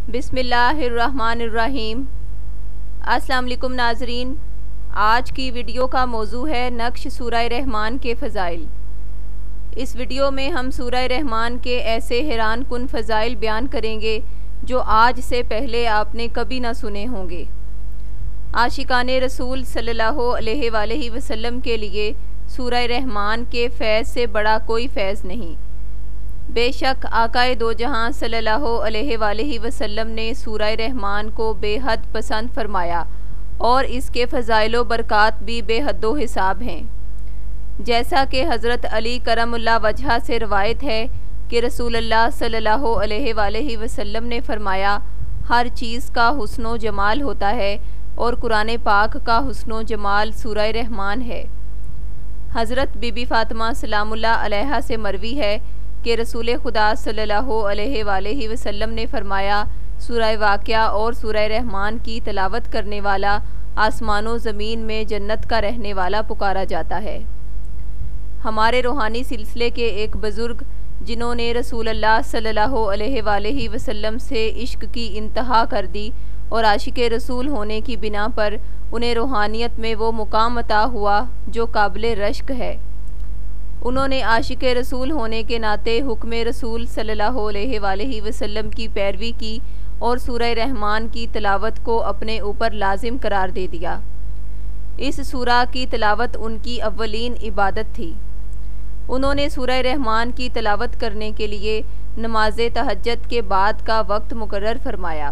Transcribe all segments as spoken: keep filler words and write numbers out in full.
بسم اللہ الرحمن الرحیم۔ السلام علیکم ناظرین، آج کی ویڈیو کا موضوع ہے نقش سورہ رحمان کے فضائل۔ اس ویڈیو میں ہم سورہ رحمان کے ایسے حیران کن فضائل بیان کریں گے جو آج سے پہلے آپ نے کبھی نہ سنے ہوں گے۔ عاشقان رسول صلی اللہ علیہ وآلہ وسلم کے لیے سورہ رحمان کے فیض سے بڑا کوئی فیض نہیں۔ بے شک آقائے دو جہاں صلی اللہ علیہ وآلہ وسلم نے سورہ رحمان کو بے حد پسند فرمایا اور اس کے فضائل و برکات بھی بے حد و حساب ہیں۔ جیسا کہ حضرت علی کرم اللہ وجہہ سے روایت ہے کہ رسول اللہ صلی اللہ علیہ وآلہ وسلم نے فرمایا، ہر چیز کا حسن و جمال ہوتا ہے اور قرآن پاک کا حسن و جمال سورہ رحمان ہے۔ حضرت بی بی فاطمہ سلام اللہ علیہا سے مروی ہے کہ رسول خدا صلی اللہ علیہ وآلہ وسلم نے فرمایا، سورہ واقعہ اور سورہ رحمان کی تلاوت کرنے والا آسمان و زمین میں جنت کا رہنے والا پکارا جاتا ہے۔ ہمارے روحانی سلسلے کے ایک بزرگ جنہوں نے رسول اللہ صلی اللہ علیہ وآلہ وسلم سے عشق کی انتہا کر دی اور عاشق رسول ہونے کی بنا پر انہیں روحانیت میں وہ مقام عطا ہوا جو قابل رشک ہے، انہوں نے عاشق رسول ہونے کے ناطے حکم رسول صلی اللہ علیہ وآلہ وسلم کی پیروی کی اور سورہ رحمان کی تلاوت کو اپنے اوپر لازم قرار دے دیا۔ اس سورہ کی تلاوت ان کی اولین عبادت تھی۔ انہوں نے سورہ رحمان کی تلاوت کرنے کے لیے نماز تہجد کے بعد کا وقت مقرر فرمایا۔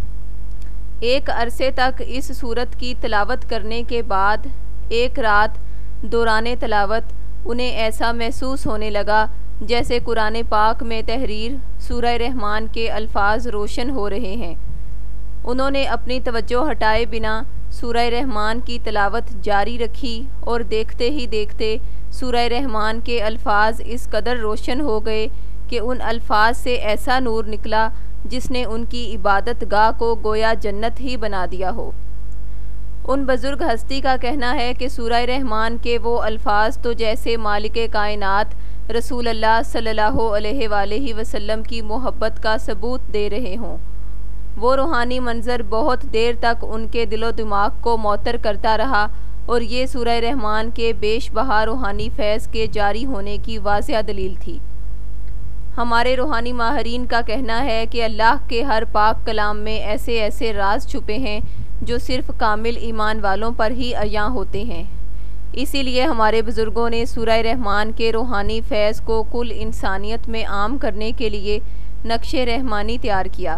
ایک عرصے تک اس سورت کی تلاوت کرنے کے بعد ایک رات دوران تلاوت انہیں ایسا محسوس ہونے لگا جیسے قرآن پاک میں تحریر سورہ رحمان کے الفاظ روشن ہو رہے ہیں۔ انہوں نے اپنی توجہ ہٹائے بنا سورہ رحمان کی تلاوت جاری رکھی اور دیکھتے ہی دیکھتے سورہ رحمان کے الفاظ اس قدر روشن ہو گئے کہ ان الفاظ سے ایسا نور نکلا جس نے ان کی عبادت گاہ کو گویا جنت ہی بنا دیا ہو۔ ان بزرگ ہستی کا کہنا ہے کہ سورہ رحمان کے وہ الفاظ تو جیسے مالک کائنات رسول اللہ صلی اللہ علیہ وآلہ وسلم کی محبت کا ثبوت دے رہے ہوں۔ وہ روحانی منظر بہت دیر تک ان کے دل و دماغ کو معطر کرتا رہا اور یہ سورہ رحمان کے بیش بہا روحانی فیض کے جاری ہونے کی واضح دلیل تھی۔ ہمارے روحانی ماہرین کا کہنا ہے کہ اللہ کے ہر پاک کلام میں ایسے ایسے راز چھپے ہیں جو صرف کامل ایمان والوں پر ہی عیاں ہوتے ہیں۔ اسی لیے ہمارے بزرگوں نے سورہ رحمان کے روحانی فیض کو کل انسانیت میں عام کرنے کے لیے نقش رحمانی تیار کیا۔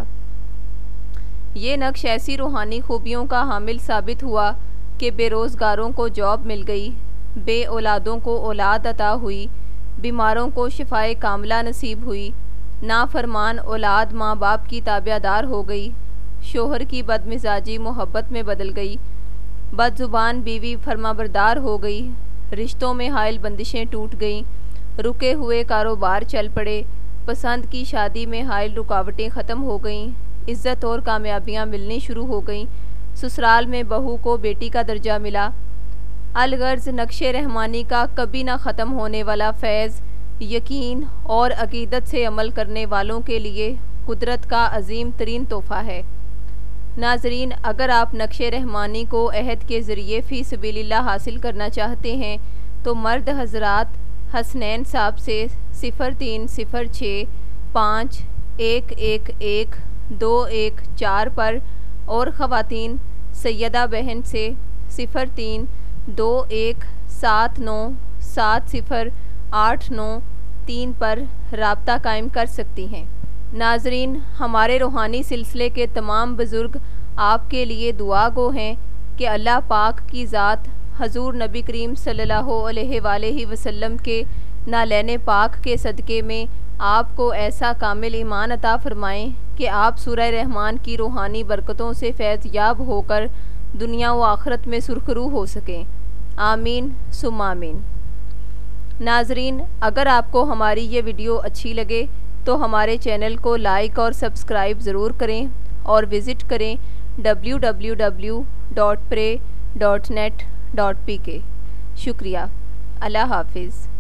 یہ نقش ایسی روحانی خوبیوں کا حامل ثابت ہوا کہ بے روزگاروں کو جاب مل گئی، بے اولادوں کو اولاد عطا ہوئی، بیماروں کو شفائے کاملہ نصیب ہوئی، نافرمان اولاد ماں باپ کی تابع دار ہو گئی، شوہر کی بد مزاجی محبت میں بدل گئی، بد زبان بیوی فرما بردار ہو گئی، رشتوں میں حائل بندشیں ٹوٹ گئیں، رکے ہوئے کاروبار چل پڑے، پسند کی شادی میں حائل رکاوٹیں ختم ہو گئیں، عزت اور کامیابیاں ملنی شروع ہو گئیں، سسرال میں بہو کو بیٹی کا درجہ ملا۔ الغرض نقش رحمانی کا کبھی نہ ختم ہونے والا فیض یقین اور عقیدت سے عمل کرنے والوں کے لیے قدرت کا عظیم ترین تحفہ ہے۔ ناظرین، اگر آپ نقش رحمانی کو عہد کے ذریعے فی سبیل اللہ حاصل کرنا چاہتے ہیں تو مرد حضرات حسنین صاحب سے صفر تین صفر چھ پانچ ایک ایک ایک دو ایک چار پر اور خواتین سیدہ بہن سے صفر تین دو ایک سات نو سات صفر آٹھ نو تین پر رابطہ قائم کر سکتی ہیں۔ ناظرین، ہمارے روحانی سلسلے کے تمام بزرگ آپ کے لیے دعا گو ہیں کہ اللہ پاک کی ذات حضور نبی کریم صلی اللہ علیہ وآلہ وسلم کے نالین پاک کے صدقے میں آپ کو ایسا کامل ایمان عطا فرمائیں کہ آپ سورہ رحمان کی روحانی برکتوں سے فیض یاب ہو کر دنیا و آخرت میں سرخرو ہو سکیں۔ آمین ثم آمین۔ ناظرین، اگر آپ کو ہماری یہ ویڈیو اچھی لگے تو ہمارے چینل کو لائک اور سبسکرائب ضرور کریں اور وزٹ کریں ڈبلیو ڈبلیو ڈبلیو ڈاٹ پرے dot net dot P K. شکریہ۔ اللہ حافظ۔